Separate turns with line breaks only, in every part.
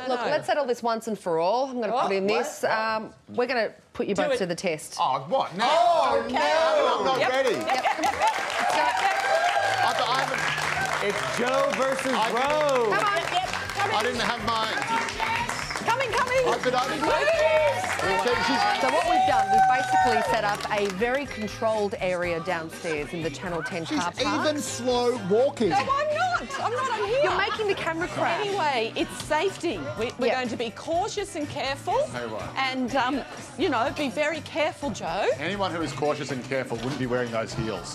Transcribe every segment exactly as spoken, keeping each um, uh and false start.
look, let's settle this once and for all. I'm going to
Oh,
put in
what?
this. Um, we're going to put you
Do
both
it.
to the test.
Oh, what? No.
Oh, okay.
No, I'm not
Yep.
ready.
Yep, yep, yep, yep.
I, th- I haven't...
It's Joe versus
I
Rose.
Come on.
Yep, yep. Come
I
in.
didn't have my...
Coming, coming.
I've been over...
So what we've done, we've basically set up a very controlled area downstairs in the Channel ten
She's
car park.
even slow walking.
No, I'm not. I'm not. I'm here.
You're making the camera crash.
Anyway, it's safety. We, we're
Yep.
going to be cautious and careful.
Hey, what?
And, um, you know, be very careful, Joe.
Anyone who is cautious and careful wouldn't be wearing those heels.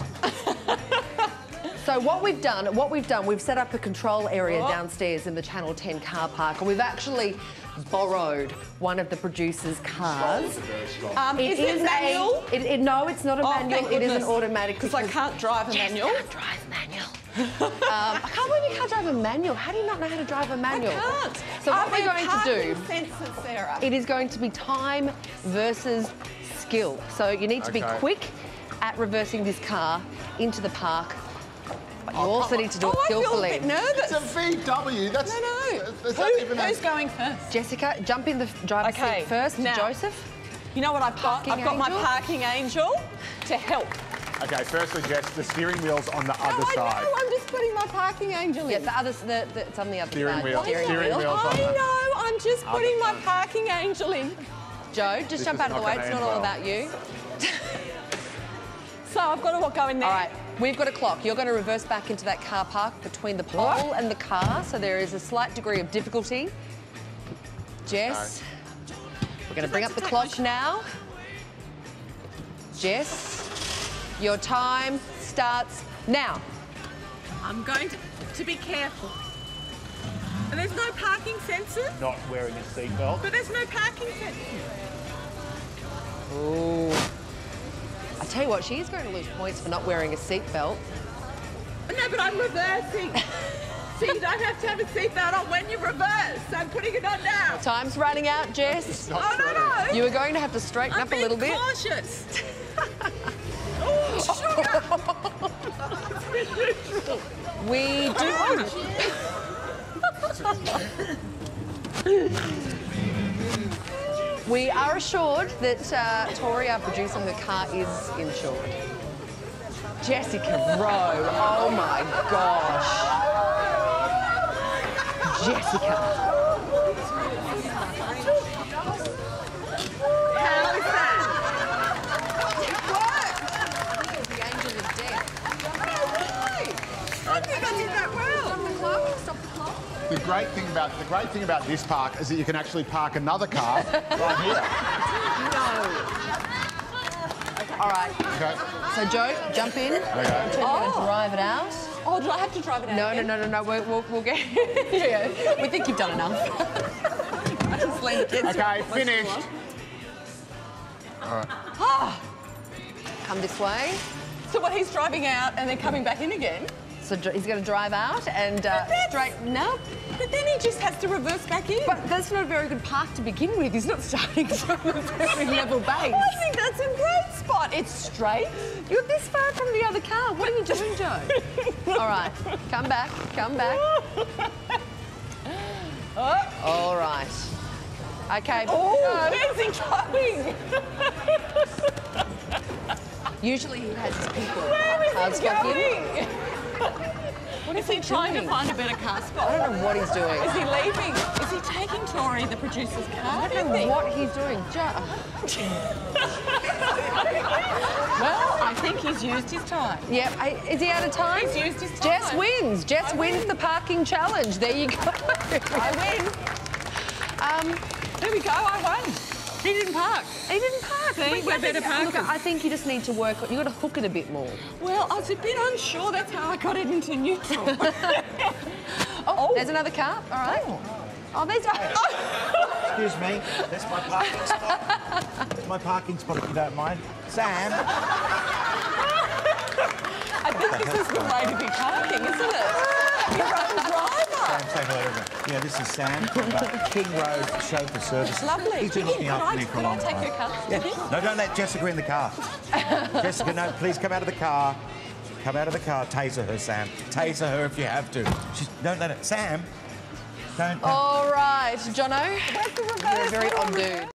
So what we've done, what we've done, we've set up a control area
Oh.
downstairs in the Channel ten car park, and we've actually borrowed one of the producers' cars.
Um, is it
a-
manual?
It, it, no, it's not a
Oh,
manual.
thank
It is an
goodness.
automatic.
Because I can't drive a manual.
Can't drive manual. um, I can't believe you can't drive a manual. How do you not know how to drive a manual?
I can't.
So
Are
what we're
there
going to do?
parking sensors, Sarah?
It is going to be time versus skill. So you need to be
Okay.
quick at reversing this car into the park. But you
Oh,
also
come
need to do
oh,
it
I feel a
skillfully.
bit nervous.
It's a V W. That's...
No, no.
Is
Who,
that even
who's
a...
going first?
Jessica, jump in the driver's
Okay,
seat first.
now.
Joseph.
You know what I've got?
Parking
I've got
angel?
my parking angel to help.
Okay, firstly, Jess, the steering wheel's on the other
no, I
side.
know. I'm just putting my parking angel
Yeah,
in.
the other, the, the, it's on the other
Steering
side.
wheel.
Steering
Steering
wheel.
wheel.
I know. I'm just
Other
putting my
side.
parking angel in.
Joe, just
This
jump
is
out of the
not
way.
gonna
It's not
end
all
well.
about you.
So I've got to what, go in there?
All right, we've got a clock. You're going to reverse back into that car park between the pole
What?
and the car, so there is a slight degree of difficulty. Jess, we're going to bring
like
up
to
the
take my
clock
sh-
now. Jess, your time starts now.
I'm going to, to be careful. And there's no parking sensors,
Not wearing a seatbelt.
but there's no parking sensors.
Ooh. I tell you what, she is going to lose points for not wearing a seatbelt.
No, but I'm reversing. So you don't have to have a seatbelt on when you reverse. I'm putting it on now.
Time's running out, Jess.
Not
Oh, no,
true.
no.
You are going to have to straighten
I'm
up a
being
little bit.
cautious. Oh, sugar.
We do. We are assured that uh, Tori, our producer, her car is insured. Jessica Rowe, oh my gosh. Jessica.
How is that?
The angel of death.
I think I did that well.
Stop the clock.
The great thing about the great thing about this park is that you can actually park another car right here.
All right.
Okay.
So, Joe, jump in.
Okay.
We're going to drive it out.
Oh, do I have to drive it out
No, no,
again?
no, no, no. We'll, we'll, we'll get. Yeah, we think you've done enough. Just lean against
Okay,
your-
finished.
Come this way.
So what, he's driving out and then coming back in again?
So dr- he's going to drive out and uh,
that's-
straighten up.
But then he just has to reverse back in.
But that's not a very good park to begin with. He's not starting from a very level base.
I think that's a great spot. It's straight.
You're this far from the other car. What are you doing, Joe? All right, come back, come back. All right. Okay.
Oh,
no.
where's he going?
Usually he has his people.
Where is
Cars
he
back in.
going? What is he trying to find a better car spot?
I don't know what he's doing.
Is he leaving? Is he taking Tori, the producer's car?
I don't know what he's doing. Joe.
Well, I think he's used his time.
Yep. I- Is he out of time?
He's used his time.
Jess wins. Jess
I
wins
win.
the parking challenge. There you go.
I win.
Um,
There we go, I won. He didn't park.
he didn't park.
See, we're better
Look,
parkers.
I think you just need to work. You got to hook it a bit more.
Well, I was a bit unsure. That's how I got it into neutral.
Oh, there's another car. All right. Oh, there's.
Excuse me, that's my parking spot. That's my parking spot, if you don't mind. Sam,
I think this is the way to be parking, isn't it? You're a driver.
Sam, say hello to me. Yeah, this is Sam from uh, King Road Chauffeur Service.
Lovely.
He's been looking
Can
after
I-
me for a
can I
long
take
time.
your car?
Yeah. No, don't let Jessica in the car. Jessica, no, please come out of the car. Come out of the car. Taser her, Sam. Taser her if you have to. She's, don't let it. Sam. Don't.
All right, Jono. You're a very odd dude.